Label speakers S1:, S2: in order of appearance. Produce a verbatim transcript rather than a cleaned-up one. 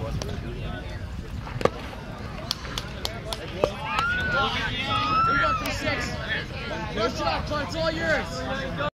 S1: Here you go, three six. Good shot, Clint. It's all yours.